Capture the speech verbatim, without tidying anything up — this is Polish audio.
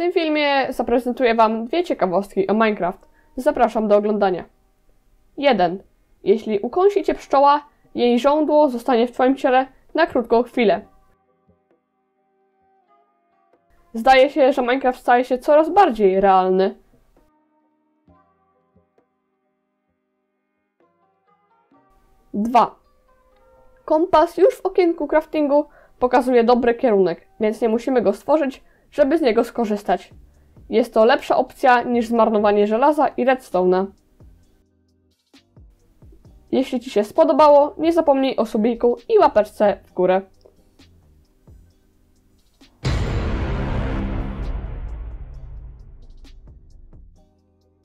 tym filmie zaprezentuję Wam dwie ciekawostki o Minecraft. Zapraszam do oglądania. jeden. Jeśli ukąsi Cię pszczoła, jej żądło zostanie w Twoim ciele na krótką chwilę. Zdaje się, że Minecraft staje się coraz bardziej realny. dwa. Kompas już w okienku craftingu pokazuje dobry kierunek, więc nie musimy go stworzyć, żeby z niego skorzystać. Jest to lepsza opcja niż zmarnowanie żelaza i redstone'a. Jeśli Ci się spodobało, nie zapomnij o subiku i łapeczce w górę.